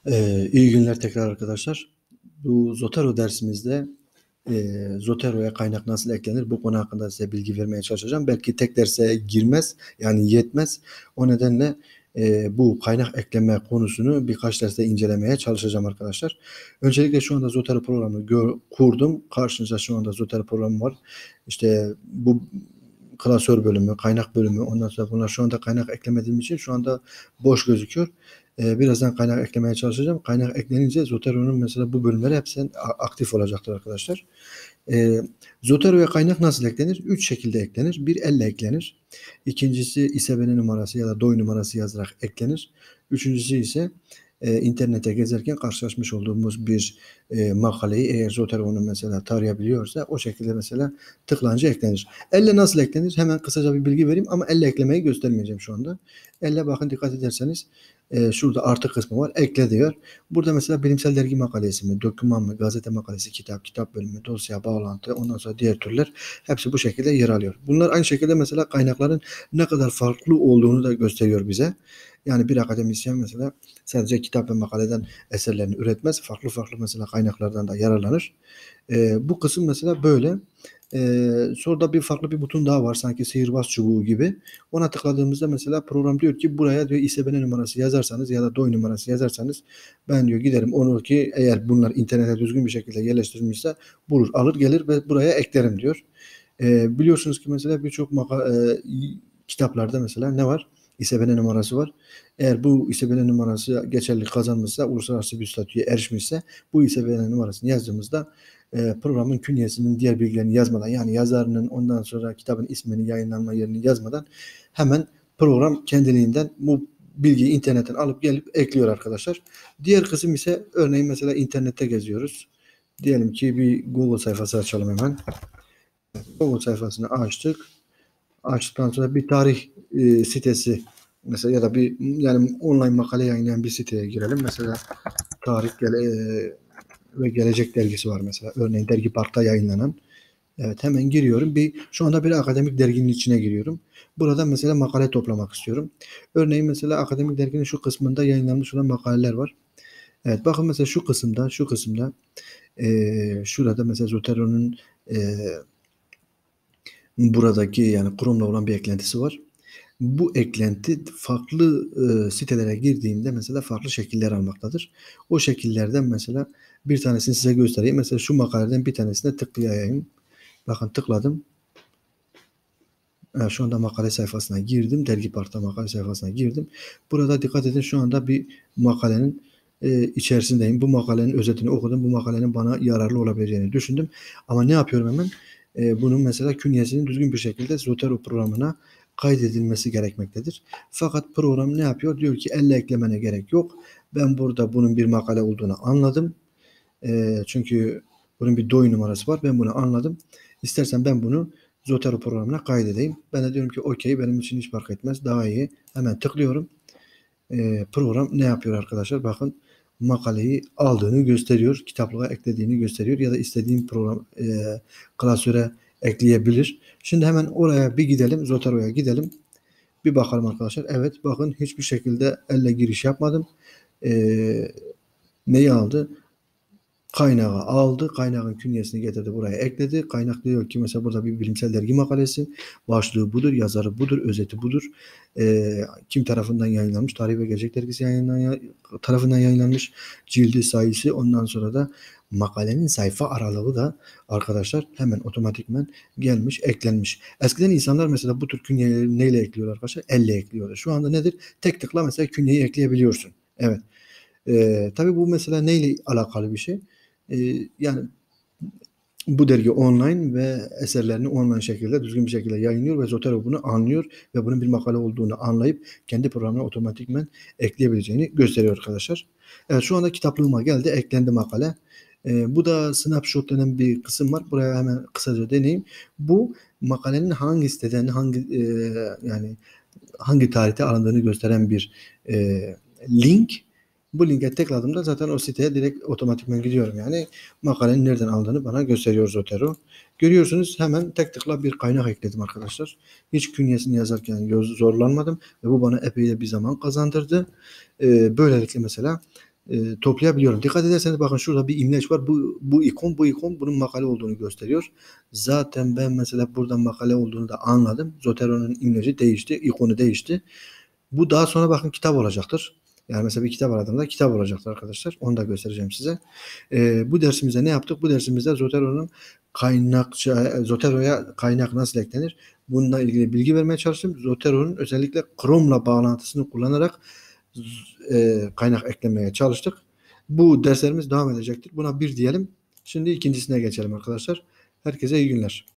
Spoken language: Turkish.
İyi günler tekrar arkadaşlar. Bu Zotero dersimizde Zotero'ya kaynak nasıl eklenir bu konu hakkında size bilgi vermeye çalışacağım. Belki tek derse girmez yani yetmez. O nedenle bu kaynak ekleme konusunu birkaç derste incelemeye çalışacağım arkadaşlar. Öncelikle şu anda Zotero programı kurdum. Karşınızda şu anda Zotero programı var. İşte bu klasör bölümü, kaynak bölümü, ondan sonra bunlar şu anda kaynak eklemediğim için şu anda boş gözüküyor. Birazdan kaynak eklemeye çalışacağım. Kaynak eklenince Zotero'nun mesela bu bölümleri hepsi aktif olacaktır arkadaşlar. E, Zotero'ya kaynak nasıl eklenir? 3 şekilde eklenir. Bir elle eklenir. İkincisi ISBN numarası ya da DOI numarası yazarak eklenir. Üçüncüsü ise internete gezerken karşılaşmış olduğumuz bir makaleyi eğer Zotero onu mesela tarayabiliyorsa o şekilde mesela tıklanınca eklenir. Elle nasıl eklenir? Hemen kısaca bir bilgi vereyim ama elle eklemeyi göstermeyeceğim şu anda. Elle bakın dikkat ederseniz şurada artı kısmı var. Ekle diyor. Burada mesela bilimsel dergi makalesi mi, doküman mı, gazete makalesi, kitap bölümü, dosya, bağlantı, ondan sonra diğer türler hepsi bu şekilde yer alıyor. Bunlar aynı şekilde mesela kaynakların ne kadar farklı olduğunu da gösteriyor bize. Yani bir akademisyen mesela sadece kitap ve makaleden eserlerini üretmez. Farklı farklı mesela kaynaklardan da yararlanır. Bu kısım mesela böyle. Sonra bir farklı bir buton daha var sanki sihirbaz çubuğu gibi. Ona tıkladığımızda mesela program diyor ki buraya diyor ISBN numarası yazarsanız ya da DOI numarası yazarsanız ben diyor giderim onu ki eğer bunlar internete düzgün bir şekilde yerleştirilmişse bulur alır gelir ve buraya eklerim diyor. Biliyorsunuz ki mesela birçok kitaplarda mesela ne var? ISBN numarası var. Eğer bu ISBN numarası geçerli kazanmışsa, uluslararası bir statüye erişmişse bu ISBN numarasını yazdığımızda programın künyesinin diğer bilgilerini yazmadan yani yazarının ondan sonra kitabın ismini, yayınlanma yerini yazmadan hemen program kendiliğinden bu bilgiyi internetten alıp gelip ekliyor arkadaşlar. Diğer kısım ise örneğin mesela internette geziyoruz. Diyelim ki bir Google sayfası açalım hemen. Google sayfasını açtık. Açtıktan sonra bir tarih sitesi mesela ya da bir yani online makale yayınlayan bir siteye girelim. Mesela tarih ve gelecek dergisi var mesela. Örneğin Dergi Park'ta yayınlanan. Evet hemen giriyorum. Şu anda bir akademik derginin içine giriyorum. Burada mesela makale toplamak istiyorum. Örneğin mesela akademik derginin şu kısmında yayınlanmış olan makaleler var. Evet bakın mesela şu kısımda şurada mesela Zotero'nun buradaki yani Chrome'la olan bir eklentisi var. Bu eklenti farklı sitelere girdiğimde mesela farklı şekiller almaktadır. O şekillerden mesela bir tanesini size göstereyim. Mesela şu makaleden bir tanesine tıklayayım. Bakın tıkladım. Şu anda makale sayfasına girdim. Dergi Park'ta makale sayfasına girdim. Burada dikkat edin şu anda bir makalenin içerisindeyim. Bu makalenin özetini okudum. Bu makalenin bana yararlı olabileceğini düşündüm. Ama ne yapıyorum hemen? Bunun mesela künyesinin düzgün bir şekilde Zotero programına kaydedilmesi gerekmektedir. Fakat program ne yapıyor? Diyor ki elle eklemene gerek yok. Ben burada bunun bir makale olduğunu anladım. Çünkü bunun bir DOI numarası var. Ben bunu anladım. İstersen ben bunu Zotero programına kaydedeyim. Ben de diyorum ki okey benim için hiç fark etmez. Daha iyi. Hemen tıklıyorum. Program ne yapıyor arkadaşlar? Bakın makaleyi aldığını gösteriyor. Kitaplığa eklediğini gösteriyor. Ya da istediğim program klasöre ekleyebilir. Şimdi hemen oraya bir gidelim. Zotero'ya gidelim. Bir bakalım arkadaşlar. Evet bakın hiçbir şekilde elle giriş yapmadım. Neyi aldı? Kaynağı aldı. Kaynağın künyesini getirdi buraya ekledi. Kaynak diyor ki mesela burada bir bilimsel dergi makalesi. Başlığı budur, yazarı budur, özeti budur. Kim tarafından yayınlanmış? Tarih ve Gelecek Dergisi tarafından yayınlanmış. Cildi sayısı ondan sonra da makalenin sayfa aralığı da arkadaşlar hemen otomatikmen gelmiş, eklenmiş. Eskiden insanlar mesela bu tür künyeleri neyle ekliyor arkadaşlar? Elle ekliyorlar. Şu anda nedir? Tek tıkla mesela künyeyi ekleyebiliyorsun. Evet. Tabii bu mesela neyle alakalı bir şey? Yani bu dergi online ve eserlerini online şekilde düzgün bir şekilde yayınlıyor ve Zotero bunu anlıyor ve bunun bir makale olduğunu anlayıp kendi programına otomatikmen ekleyebileceğini gösteriyor arkadaşlar. Evet şu anda kitaplığıma geldi eklendi makale. Bu da snapshot denen bir kısım var. Buraya hemen kısaca deneyeyim. Bu makalenin hangi siteden yani hangi tarihte alındığını gösteren bir link. Bu linke tıkladığımda zaten o siteye direkt otomatikman gidiyorum. Yani makalenin nereden aldığını bana gösteriyor Zotero. Görüyorsunuz hemen tek tıkla bir kaynak ekledim arkadaşlar. Hiç künyesini yazarken zorlanmadım ve bu bana epey de bir zaman kazandırdı. Böylelikle mesela toplayabiliyorum. Dikkat ederseniz bakın şurada bir imleç var. Bu ikon bunun makale olduğunu gösteriyor. Zaten ben mesela buradan makale olduğunu da anladım. Zotero'nun imleci değişti, ikonu değişti. Bu daha sonra bakın kitap olacaktır. Yani mesela bir kitap aradığımda kitap olacaktır arkadaşlar. Onu da göstereceğim size. Bu dersimizde ne yaptık? Bu dersimizde Zotero'ya kaynak nasıl eklenir? Bununla ilgili bilgi vermeye çalıştım. Zotero'nun özellikle Chrome'la bağlantısını kullanarak kaynak eklemeye çalıştık. Bu derslerimiz devam edecektir. Buna bir diyelim. Şimdi ikincisine geçelim arkadaşlar. Herkese iyi günler.